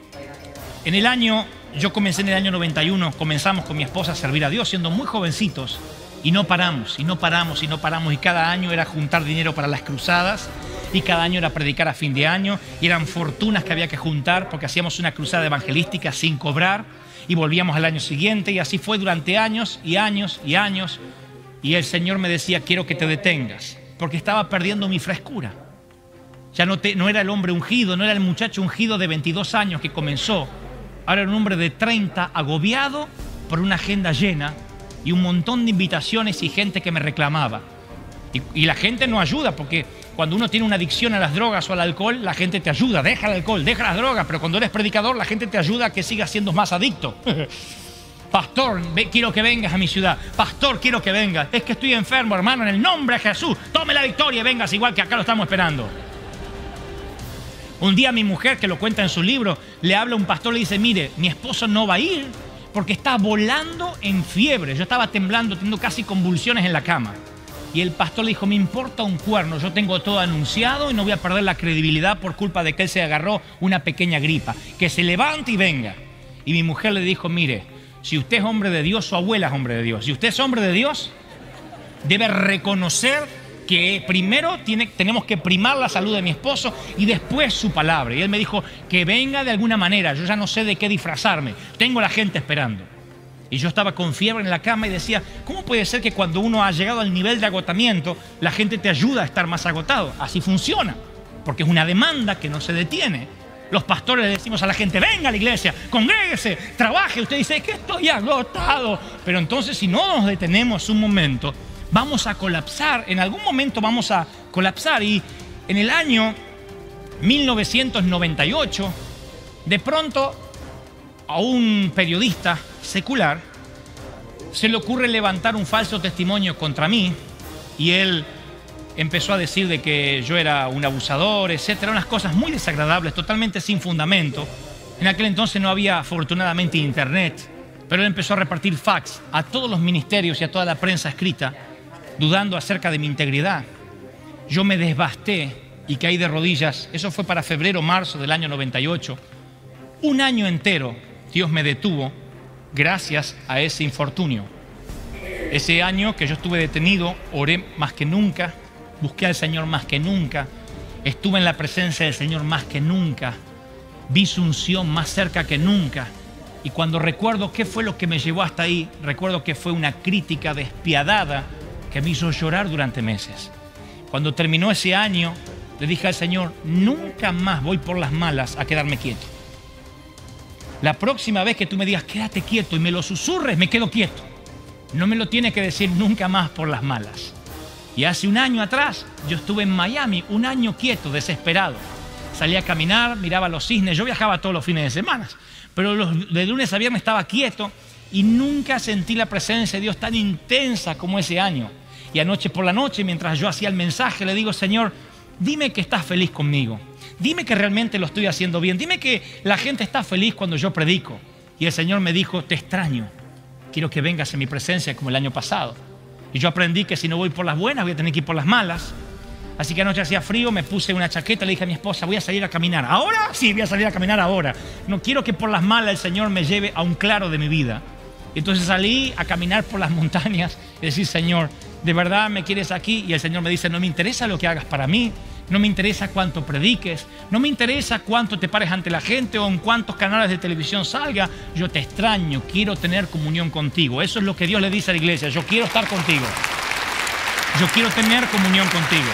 en el año, yo comencé en el año noventa y uno, comenzamos con mi esposa a servir a Dios siendo muy jovencitos. Y no paramos, y no paramos, y no paramos. Y cada año era juntar dinero para las cruzadas. Y cada año era predicar a fin de año. Y eran fortunas que había que juntar porque hacíamos una cruzada evangelística sin cobrar. Y volvíamos al año siguiente. Y así fue durante años y años y años. Y el Señor me decía, quiero que te detengas. Porque estaba perdiendo mi frescura. Ya no, te, no era el hombre ungido, no era el muchacho ungido de veintidós años que comenzó. Ahora era un hombre de treinta, agobiado por una agenda llena. Y un montón de invitaciones y gente que me reclamaba. Y, y la gente no ayuda, porque cuando uno tiene una adicción a las drogas o al alcohol, la gente te ayuda. Deja el alcohol, deja las drogas, pero cuando eres predicador, la gente te ayuda a que sigas siendo más adicto. Pastor, ve, quiero que vengas a mi ciudad. Pastor, quiero que vengas. Es que estoy enfermo, hermano, en el nombre de Jesús. Tome la victoria y vengas igual que acá lo estamos esperando. Un día mi mujer, que lo cuenta en su libro, le habla a un pastor y le dice, mire, mi esposo no va a ir porque está volando en fiebre. Yo estaba temblando, teniendo casi convulsiones en la cama. Y el pastor le dijo, me importa un cuerno, yo tengo todo anunciado y no voy a perder la credibilidad por culpa de que él se agarró una pequeña gripa. Que se levante y venga. Y mi mujer le dijo, mire, si usted es hombre de Dios, su abuela es hombre de Dios. Si usted es hombre de Dios, debe reconocer que primero tiene, tenemos que primar la salud de mi esposo y después su palabra. Y él me dijo que venga de alguna manera, yo ya no sé de qué disfrazarme, tengo la gente esperando. Y yo estaba con fiebre en la cama y decía, ¿cómo puede ser que cuando uno ha llegado al nivel de agotamiento, la gente te ayuda a estar más agotado? Así funciona, porque es una demanda que no se detiene. Los pastores le decimos a la gente, venga a la iglesia, congréguese, trabaje. Usted dice, es que estoy agotado. Pero entonces, si no nos detenemos un momento, vamos a colapsar. En algún momento vamos a colapsar. Y en el año mil novecientos noventa y ocho, de pronto, a un periodista secular se le ocurre levantar un falso testimonio contra mí y él empezó a decir de que yo era un abusador, etcétera, unas cosas muy desagradables, totalmente sin fundamento. En aquel entonces no había afortunadamente internet, pero él empezó a repartir fax a todos los ministerios y a toda la prensa escrita, dudando acerca de mi integridad. Yo me desbasté y caí de rodillas. Eso fue para febrero, marzo del año noventa y ocho. Un año entero Dios me detuvo gracias a ese infortunio. Ese año que yo estuve detenido, oré más que nunca, busqué al Señor más que nunca, estuve en la presencia del Señor más que nunca, vi su unción más cerca que nunca. Y cuando recuerdo qué fue lo que me llevó hasta ahí, recuerdo que fue una crítica despiadada que me hizo llorar durante meses. Cuando terminó ese año, le dije al Señor, nunca más voy por las malas a quedarme quieto. La próxima vez que tú me digas, quédate quieto y me lo susurres, me quedo quieto. No me lo tienes que decir nunca más por las malas. Y hace un año atrás, yo estuve en Miami, un año quieto, desesperado. Salí a caminar, miraba los cisnes, yo viajaba todos los fines de semana, pero los, de lunes a viernes estaba quieto y nunca sentí la presencia de Dios tan intensa como ese año. Y anoche por la noche, mientras yo hacía el mensaje, le digo, Señor, dime que estás feliz conmigo. Dime que realmente lo estoy haciendo bien. Dime que la gente está feliz cuando yo predico. Y el Señor me dijo, te extraño. Quiero que vengas en mi presencia como el año pasado. Y yo aprendí que si no voy por las buenas, voy a tener que ir por las malas. Así que anoche hacía frío, me puse una chaqueta, le dije a mi esposa, voy a salir a caminar. ¿Ahora? Sí, voy a salir a caminar ahora. No quiero que por las malas el Señor me lleve a un claro de mi vida. Entonces salí a caminar por las montañas y decir, Señor, ¿de verdad me quieres aquí? Y el Señor me dice, no me interesa lo que hagas para mí. No me interesa cuánto prediques, no me interesa cuánto te pares ante la gente o en cuántos canales de televisión salga. Yo te extraño, quiero tener comunión contigo. Eso es lo que Dios le dice a la iglesia. Yo quiero estar contigo. Yo quiero tener comunión contigo.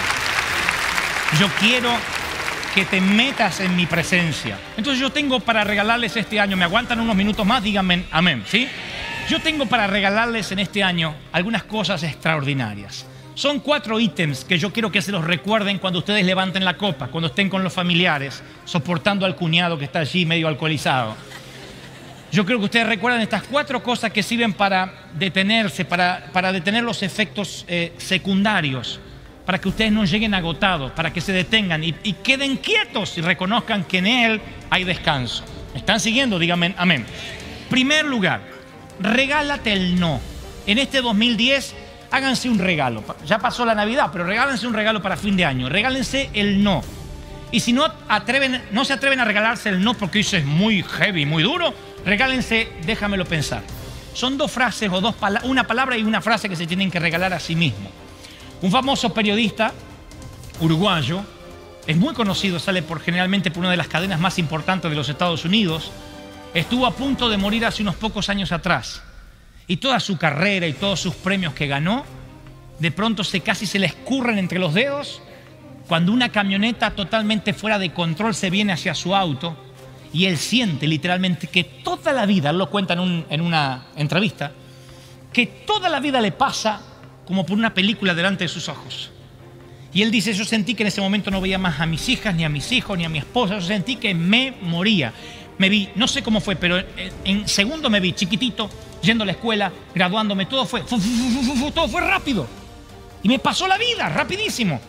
Yo quiero que te metas en mi presencia. Entonces yo tengo para regalarles este año, ¿me aguantan unos minutos más? Díganme amén, ¿sí? Yo tengo para regalarles en este año algunas cosas extraordinarias. Son cuatro ítems que yo quiero que se los recuerden cuando ustedes levanten la copa, cuando estén con los familiares, soportando al cuñado que está allí medio alcoholizado. Yo creo que ustedes recuerdan estas cuatro cosas que sirven para detenerse, para, para detener los efectos eh, secundarios, para que ustedes no lleguen agotados, para que se detengan y, y queden quietos y reconozcan que en Él hay descanso. ¿Me están siguiendo? Díganme amén. Primer lugar, regálate el no. En este dos mil diez... háganse un regalo. Ya pasó la Navidad, pero regálense un regalo para fin de año. Regálense el no. Y si no, atreven, no se atreven a regalarse el no porque eso es muy heavy, muy duro, regálense, déjamelo pensar. Son dos frases o dos palabras, una palabra y una frase que se tienen que regalar a sí mismo. Un famoso periodista uruguayo, es muy conocido, sale por, generalmente por una de las cadenas más importantes de los Estados Unidos, estuvo a punto de morir hace unos pocos años atrás. Y toda su carrera y todos sus premios que ganó, de pronto se casi se le escurren entre los dedos cuando una camioneta totalmente fuera de control se viene hacia su auto y él siente literalmente que toda la vida, él lo cuenta en, un, en una entrevista, que toda la vida le pasa como por una película delante de sus ojos. Y él dice, yo sentí que en ese momento no veía más a mis hijas, ni a mis hijos, ni a mi esposa, yo sentí que me moría. Me vi, no sé cómo fue, pero en segundo me vi chiquitito, yendo a la escuela, graduándome, todo fue, fu, fu, fu, fu, fu, todo fue rápido. Y me pasó la vida, rapidísimo.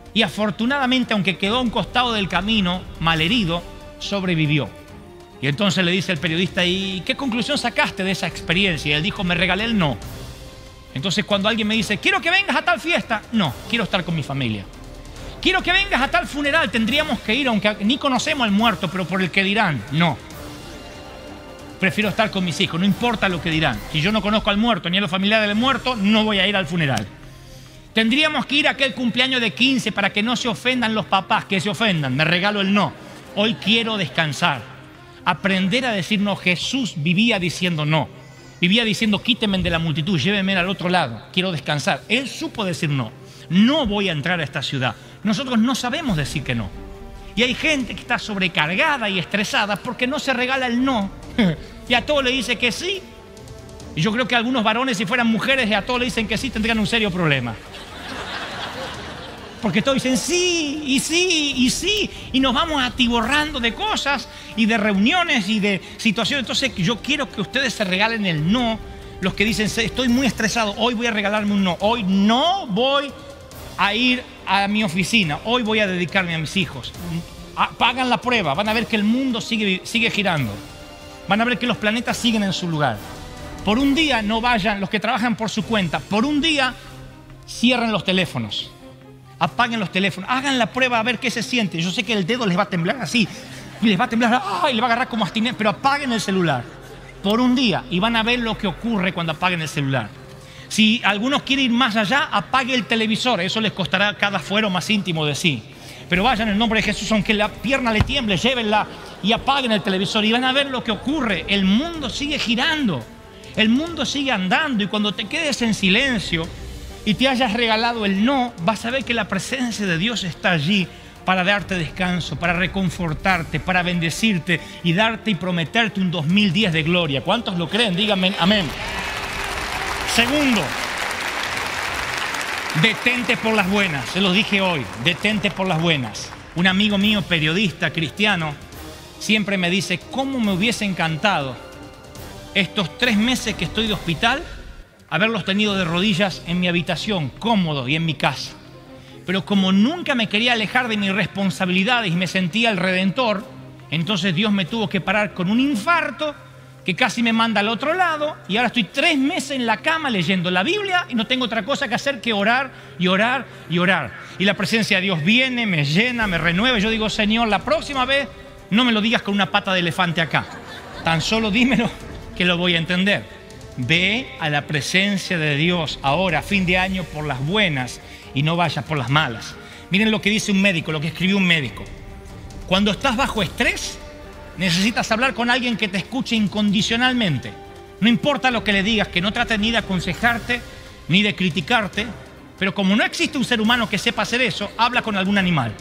Y afortunadamente, aunque quedó a un costado del camino, malherido, sobrevivió. Y entonces le dice el periodista, ¿y qué conclusión sacaste de esa experiencia? Y él dijo, me regalé el no. Entonces cuando alguien me dice, quiero que vengas a tal fiesta, no, quiero estar con mi familia. Quiero que vengas a tal funeral, tendríamos que ir, aunque ni conocemos al muerto, pero por el que dirán, no. Prefiero estar con mis hijos, no importa lo que dirán. Si yo no conozco al muerto ni a los familiares del muerto, no voy a ir al funeral. Tendríamos que ir a aquel cumpleaños de quince para que no se ofendan los papás, que se ofendan, me regalo el no. Hoy quiero descansar. Aprender a decir no. Jesús vivía diciendo no. Vivía diciendo, quíteme de la multitud, llévenme al otro lado, quiero descansar. Él supo decir no. No voy a entrar a esta ciudad. Nosotros no sabemos decir que no. Y hay gente que está sobrecargada y estresada porque no se regala el no. Y a todos le dice que sí. Y yo creo que algunos varones, si fueran mujeres y a todos le dicen que sí, tendrían un serio problema. Porque todos dicen sí, y sí, y sí. Y nos vamos atiborrando de cosas y de reuniones y de situaciones. Entonces yo quiero que ustedes se regalen el no. Los que dicen, estoy muy estresado, hoy voy a regalarme un no. Hoy no voy a ir a mi oficina. Hoy voy a dedicarme a mis hijos. Hagan la prueba, van a ver que el mundo sigue, sigue girando. Van a ver que los planetas siguen en su lugar. Por un día no vayan, los que trabajan por su cuenta, por un día cierren los teléfonos. Apaguen los teléfonos, hagan la prueba a ver qué se siente. Yo sé que el dedo les va a temblar así, y les va a temblar, ¡ay! Les va a agarrar como abstinencia, pero apaguen el celular por un día y van a ver lo que ocurre cuando apaguen el celular. Si algunos quieren ir más allá, apague el televisor, eso les costará cada fuero más íntimo de sí. Pero vayan en el nombre de Jesús, aunque la pierna le tiemble, llévenla y apaguen el televisor y van a ver lo que ocurre. El mundo sigue girando, el mundo sigue andando y cuando te quedes en silencio y te hayas regalado el no, vas a ver que la presencia de Dios está allí para darte descanso, para reconfortarte, para bendecirte y darte y prometerte un dos mil diez de gloria. ¿Cuántos lo creen? Díganme amén. Segundo, detente por las buenas. Se los dije hoy, detente por las buenas. Un amigo mío, periodista cristiano, siempre me dice, ¿cómo me hubiese encantado estos tres meses que estoy de hospital haberlos tenido de rodillas en mi habitación, cómodo y en mi casa? Pero como nunca me quería alejar de mis responsabilidades y me sentía el Redentor, entonces Dios me tuvo que parar con un infarto que casi me manda al otro lado y ahora estoy tres meses en la cama leyendo la Biblia y no tengo otra cosa que hacer que orar y orar y orar. Y la presencia de Dios viene, me llena, me renueva. Y yo digo, Señor, la próxima vez no me lo digas con una pata de elefante acá. Tan solo dímelo que lo voy a entender. Ve a la presencia de Dios ahora, fin de año, por las buenas y no vayas por las malas. Miren lo que dice un médico, lo que escribió un médico. Cuando estás bajo estrés, necesitas hablar con alguien que te escuche incondicionalmente. No importa lo que le digas, que no trate ni de aconsejarte ni de criticarte, pero como no existe un ser humano que sepa hacer eso, habla con algún animal.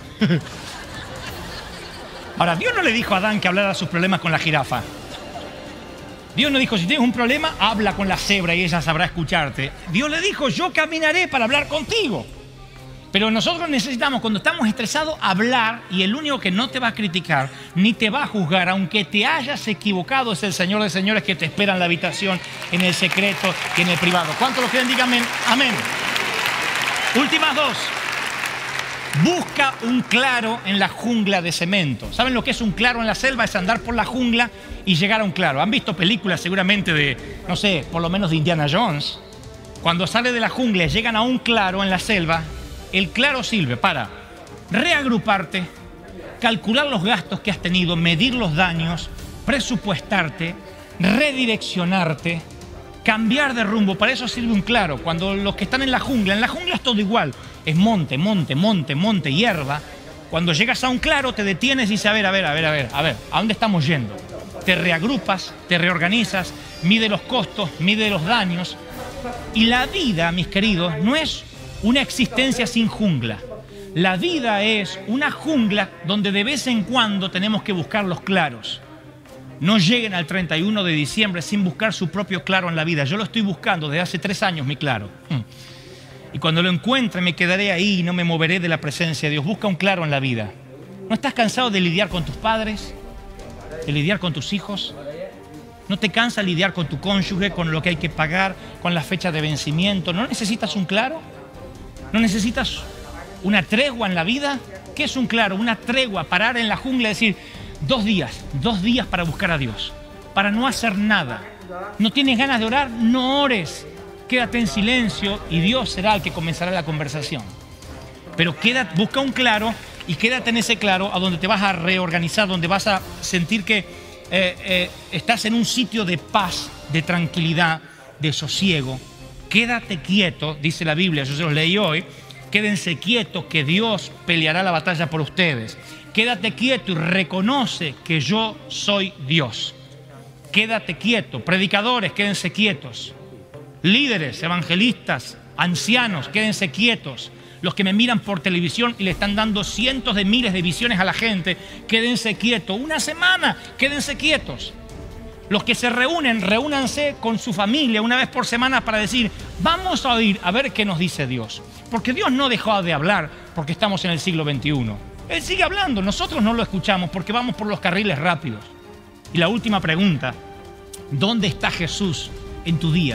Ahora, Dios no le dijo a Adán que hablara sus problemas con la jirafa. Dios no dijo, si tienes un problema, habla con la cebra y ella sabrá escucharte. Dios le dijo, yo caminaré para hablar contigo. Pero nosotros necesitamos, cuando estamos estresados, hablar, y el único que no te va a criticar ni te va a juzgar, aunque te hayas equivocado, es el Señor de señores que te espera en la habitación, en el secreto y en el privado. ¿Cuántos lo creen? Díganme amén. Últimas dos. Busca un claro en la jungla de cemento. ¿Saben lo que es un claro en la selva? Es andar por la jungla y llegar a un claro. ¿Han visto películas seguramente de, no sé, por lo menos de Indiana Jones? Cuando sale de la jungla y llegan a un claro en la selva, el claro sirve para reagruparte, calcular los gastos que has tenido, medir los daños, presupuestarte, redireccionarte, cambiar de rumbo. Para eso sirve un claro. Cuando los que están en la jungla, en la jungla es todo igual. Es monte, monte, monte, monte, hierba. Cuando llegas a un claro te detienes y dices, a ver, a ver, a ver, a ver, a ver, ¿a dónde estamos yendo? Te reagrupas, te reorganizas, mide los costos, mide los daños. Y la vida, mis queridos, no es una existencia sin jungla. La vida es una jungla donde de vez en cuando tenemos que buscar los claros. No lleguen al treinta y uno de diciembre sin buscar su propio claro en la vida. Yo lo estoy buscando desde hace tres años, mi claro. Y cuando lo encuentre me quedaré ahí y no me moveré de la presencia de Dios. Busca un claro en la vida. ¿No estás cansado de lidiar con tus padres? ¿De lidiar con tus hijos? ¿No te cansa lidiar con tu cónyuge, con lo que hay que pagar, con la fecha de vencimiento? ¿No necesitas un claro? ¿No necesitas una tregua en la vida. ¿Qué es un claro? Una tregua, parar en la jungla y decir, dos días, dos días para buscar a Dios, para no hacer nada. ¿No tienes ganas de orar? No ores. Quédate en silencio y Dios será el que comenzará la conversación. Pero queda, busca un claro y quédate en ese claro a donde te vas a reorganizar, donde vas a sentir que eh, eh, estás en un sitio de paz, de tranquilidad, de sosiego. Quédate quieto, dice la Biblia, yo se los leí hoy. Quédense quietos que Dios peleará la batalla por ustedes. Quédate quieto y reconoce que yo soy Dios. Quédate quieto. Predicadores, quédense quietos. Líderes, evangelistas, ancianos, quédense quietos. Los que me miran por televisión y le están dando cientos de miles de visiones a la gente, quédense quietos. Una semana, quédense quietos. Los que se reúnen, reúnanse con su familia una vez por semana para decir, vamos a oír a ver qué nos dice Dios. Porque Dios no dejó de hablar porque estamos en el siglo veintiuno. Él sigue hablando, nosotros no lo escuchamos porque vamos por los carriles rápidos. Y la última pregunta, ¿dónde está Jesús en tu día?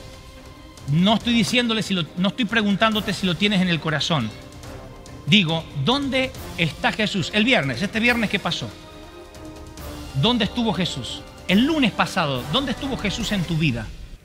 No estoy diciéndole si lo, no estoy preguntándote si lo tienes en el corazón. Digo, ¿dónde está Jesús? El viernes, este viernes ¿qué pasó? ¿Dónde estuvo Jesús? El lunes pasado, ¿dónde estuvo Jesús en tu vida?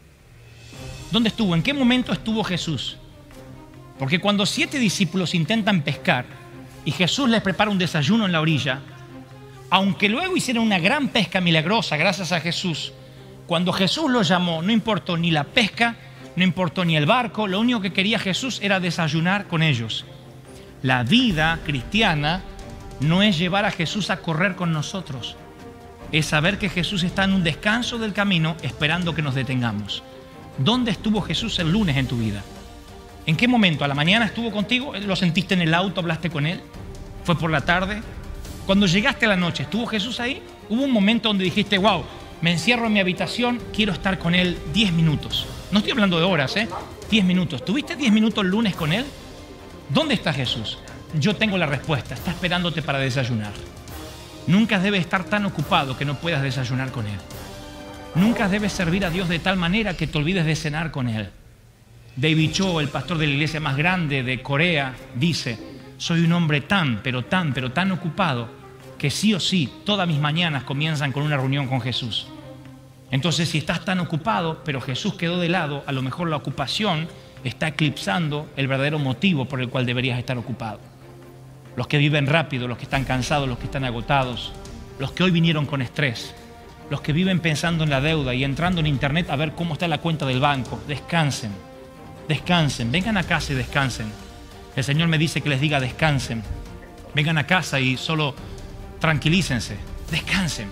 ¿Dónde estuvo? ¿En qué momento estuvo Jesús? Porque cuando siete discípulos intentan pescar y Jesús les prepara un desayuno en la orilla, aunque luego hicieron una gran pesca milagrosa gracias a Jesús, cuando Jesús los llamó, no importó ni la pesca, no importó ni el barco, lo único que quería Jesús era desayunar con ellos. La vida cristiana no es llevar a Jesús a correr con nosotros, es saber que Jesús está en un descanso del camino esperando que nos detengamos. ¿Dónde estuvo Jesús el lunes en tu vida? ¿En qué momento? ¿A la mañana estuvo contigo? ¿Lo sentiste en el auto? ¿Hablaste con Él? ¿Fue por la tarde? Cuando llegaste a la noche, ¿estuvo Jesús ahí? ¿Hubo un momento donde dijiste, wow, me encierro en mi habitación, quiero estar con Él diez minutos? No estoy hablando de horas, ¿eh? diez minutos. ¿Tuviste diez minutos el lunes con Él? ¿Dónde está Jesús? Yo tengo la respuesta, está esperándote para desayunar. Nunca debes estar tan ocupado que no puedas desayunar con Él. Nunca debes servir a Dios de tal manera que te olvides de cenar con Él. David Cho, el pastor de la iglesia más grande de Corea, dice, soy un hombre tan, pero tan, pero tan ocupado que sí o sí, todas mis mañanas comienzan con una reunión con Jesús. Entonces, si estás tan ocupado, pero Jesús quedó de lado, a lo mejor la ocupación está eclipsando el verdadero motivo por el cual deberías estar ocupado. Los que viven rápido, los que están cansados, los que están agotados, los que hoy vinieron con estrés, los que viven pensando en la deuda y entrando en internet a ver cómo está la cuenta del banco, descansen, descansen, vengan a casa y descansen. El Señor me dice que les diga descansen, vengan a casa y solo tranquilícense, descansen,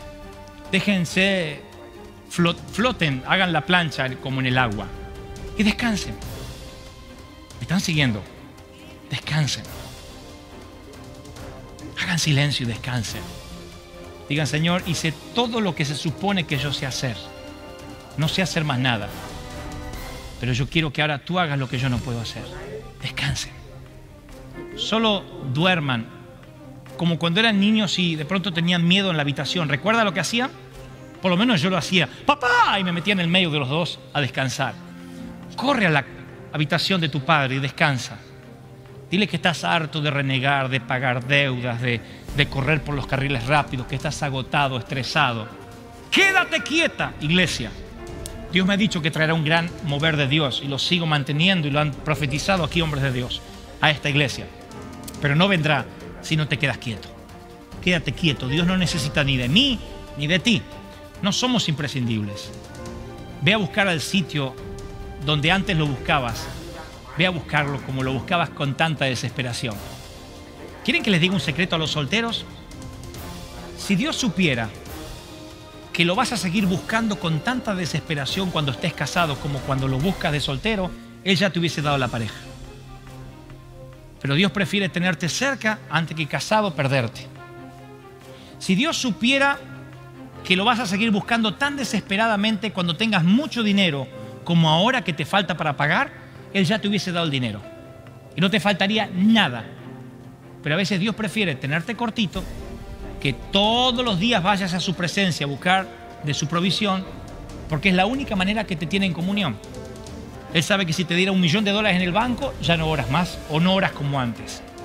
déjense, flot, floten, hagan la plancha como en el agua y descansen. ¿Me están siguiendo? Descansen. Hagan silencio y descansen. Digan, Señor, hice todo lo que se supone que yo sé hacer. No sé hacer más nada. Pero yo quiero que ahora tú hagas lo que yo no puedo hacer. Descansen. Solo duerman. Como cuando eran niños y de pronto tenían miedo en la habitación. ¿Recuerda lo que hacían? Por lo menos yo lo hacía. ¡Papá! Y me metía en el medio de los dos a descansar. Corre a la habitación de tu padre y descansa. Dile que estás harto de renegar, de pagar deudas, de, de correr por los carriles rápidos, que estás agotado, estresado. Quédate quieta, iglesia. Dios me ha dicho que traerá un gran mover de Dios y lo sigo manteniendo y lo han profetizado aquí hombres de Dios a esta iglesia. Pero no vendrá si no te quedas quieto. Quédate quieto. Dios no necesita ni de mí ni de ti. No somos imprescindibles. Ve a buscar al sitio donde antes lo buscabas. Ve a buscarlo como lo buscabas con tanta desesperación. ¿Quieren que les diga un secreto a los solteros? Si Dios supiera que lo vas a seguir buscando con tanta desesperación cuando estés casado como cuando lo buscas de soltero, Él ya te hubiese dado la pareja. Pero Dios prefiere tenerte cerca antes que casado perderte. Si Dios supiera que lo vas a seguir buscando tan desesperadamente cuando tengas mucho dinero como ahora que te falta para pagar, Él ya te hubiese dado el dinero y no te faltaría nada. Pero a veces Dios prefiere tenerte cortito, que todos los días vayas a su presencia a buscar de su provisión, porque es la única manera que te tiene en comunión. Él sabe que si te diera un millón de dólares en el banco, ya no oras más o no oras como antes.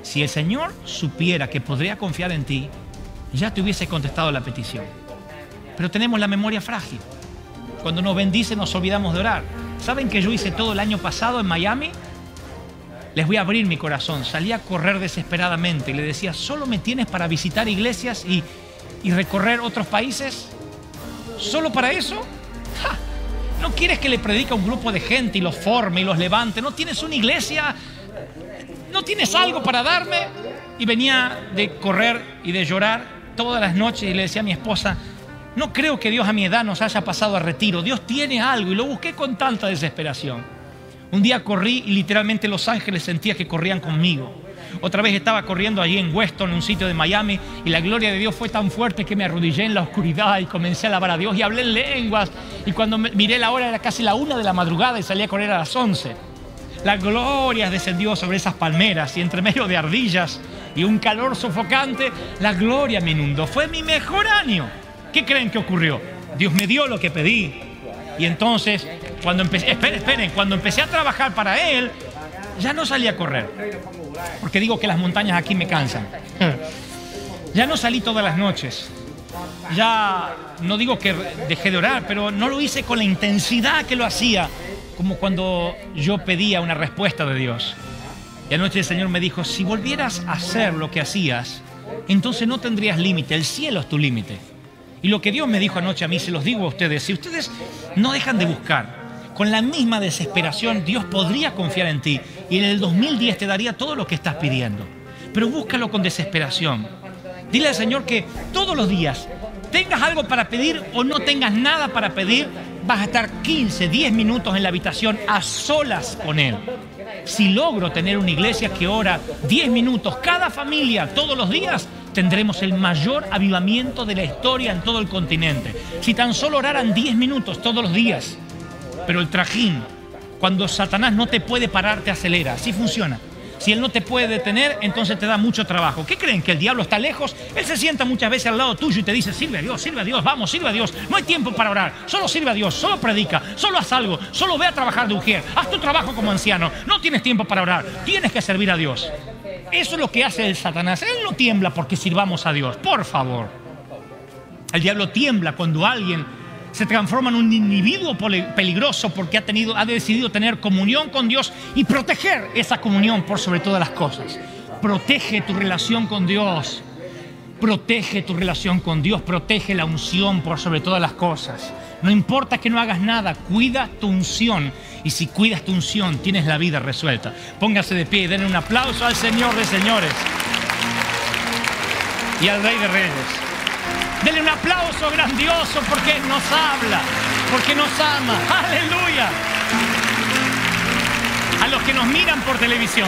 Si el Señor supiera que podría confiar en ti, ya te hubiese contestado la petición. Pero tenemos la memoria frágil. Cuando nos bendice nos olvidamos de orar. ¿Saben que yo hice todo el año pasado en Miami? Les voy a abrir mi corazón. Salí a correr desesperadamente y le decía, ¿solo me tienes para visitar iglesias y, y recorrer otros países? ¿Solo para eso? ¡Ja! ¿No quieres que le predique a un grupo de gente y los forme y los levante? ¿No tienes una iglesia? ¿No tienes algo para darme? Y venía de correr y de llorar todas las noches y le decía a mi esposa, no creo que Dios a mi edad nos haya pasado a retiro. Dios tiene algo, y lo busqué con tanta desesperación. Un día corrí y literalmente los ángeles sentía que corrían conmigo. Otra vez estaba corriendo allí en Weston, en un sitio de Miami, y la gloria de Dios fue tan fuerte que me arrodillé en la oscuridad y comencé a alabar a Dios y hablé en lenguas. Y cuando miré la hora era casi la una de la madrugada y salí a correr a las once. La gloria descendió sobre esas palmeras y entre medio de ardillas y un calor sofocante, la gloria me inundó. Fue mi mejor año. ¿Qué creen que ocurrió? Dios me dio lo que pedí. Y entonces, cuando empecé, esperen, esperen, cuando empecé a trabajar para Él, ya no salí a correr. Porque digo que las montañas aquí me cansan. Ya no salí todas las noches. Ya no digo que dejé de orar, pero no lo hice con la intensidad que lo hacía, como cuando yo pedía una respuesta de Dios. Y anoche el Señor me dijo, si volvieras a hacer lo que hacías, entonces no tendrías límite, el cielo es tu límite. Y lo que Dios me dijo anoche a mí, se los digo a ustedes, si ustedes no dejan de buscar, con la misma desesperación, Dios podría confiar en ti y en el dos mil diez te daría todo lo que estás pidiendo. Pero búscalo con desesperación. Dile al Señor que todos los días, tengas algo para pedir o no tengas nada para pedir, vas a estar quince, diez minutos en la habitación a solas con Él. Si logro tener una iglesia que ora diez minutos cada familia todos los días, tendremos el mayor avivamiento de la historia en todo el continente. Si tan solo oraran diez minutos todos los días. Pero el trajín, cuando Satanás no te puede parar, te acelera. Así funciona. Si él no te puede detener, entonces te da mucho trabajo. ¿Qué creen? ¿Que el diablo está lejos? Él se sienta muchas veces al lado tuyo y te dice, sirve a Dios, sirve a Dios, vamos, sirve a Dios. No hay tiempo para orar. Solo sirve a Dios, solo predica, solo haz algo, solo ve a trabajar de ujier. Haz tu trabajo como anciano. No tienes tiempo para orar. Tienes que servir a Dios. Eso es lo que hace el Satanás. Él no tiembla porque sirvamos a Dios. Por favor. El diablo tiembla cuando alguien se transforma en un individuo peligroso porque ha, tenido, ha decidido tener comunión con Dios y proteger esa comunión por sobre todas las cosas. Protege tu relación con Dios. Protege tu relación con Dios. Protege la unción por sobre todas las cosas. No importa que no hagas nada, cuida tu unción. Y si cuidas tu unción, tienes la vida resuelta. Póngase de pie y denle un aplauso al Señor de señores y al Rey de reyes. Denle un aplauso grandioso porque Él nos habla, porque nos ama. ¡Aleluya! A los que nos miran por televisión,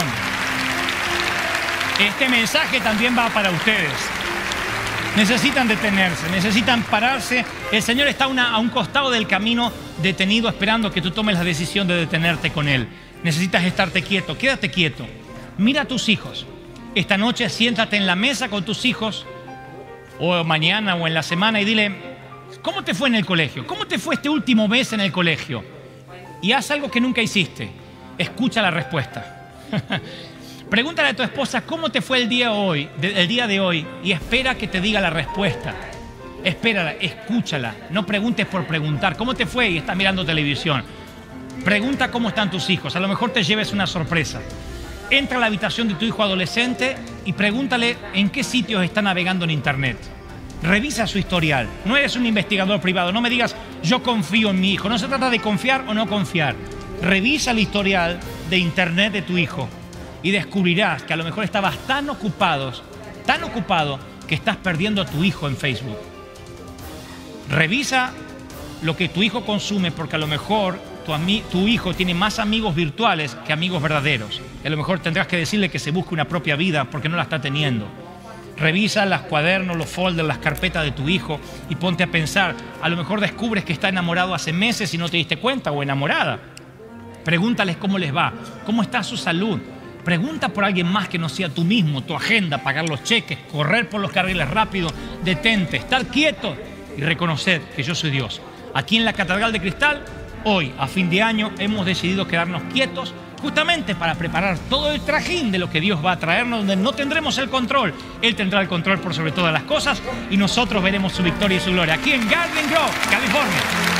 este mensaje también va para ustedes. Necesitan detenerse, necesitan pararse. El Señor está una, a un costado del camino detenido esperando que tú tomes la decisión de detenerte con Él. Necesitas estarte quieto, quédate quieto. Mira a tus hijos. Esta noche siéntate en la mesa con tus hijos, o mañana o en la semana, y dile, ¿cómo te fue en el colegio? ¿Cómo te fue este último mes en el colegio? Y haz algo que nunca hiciste. Escucha la respuesta. Pregúntale a tu esposa, ¿cómo te fue el día, hoy, el día de hoy? Y espera que te diga la respuesta. Espérala, escúchala. No preguntes por preguntar. ¿Cómo te fue? Y estás mirando televisión. Pregunta cómo están tus hijos. A lo mejor te lleves una sorpresa. Entra a la habitación de tu hijo adolescente y pregúntale en qué sitios está navegando en internet. Revisa su historial. No eres un investigador privado. No me digas, yo confío en mi hijo. No se trata de confiar o no confiar. Revisa el historial de internet de tu hijo y descubrirás que a lo mejor estabas tan ocupado, tan ocupado que estás perdiendo a tu hijo en Facebook. Revisa lo que tu hijo consume, porque a lo mejor tu, tu hijo tiene más amigos virtuales que amigos verdaderos. Y a lo mejor tendrás que decirle que se busque una propia vida porque no la está teniendo. Revisa los cuadernos, los folders, las carpetas de tu hijo y ponte a pensar. A lo mejor descubres que está enamorado hace meses y no te diste cuenta, o enamorada. Pregúntales cómo les va, cómo está su salud. Pregunta por alguien más que no sea tú mismo, tu agenda, pagar los cheques, correr por los carriles rápidos. Detente, estar quieto y reconocer que yo soy Dios. Aquí en la Catedral de Cristal, hoy, a fin de año, hemos decidido quedarnos quietos justamente para preparar todo el trajín de lo que Dios va a traernos, donde no tendremos el control. Él tendrá el control por sobre todas las cosas y nosotros veremos su victoria y su gloria aquí en Garden Grove, California.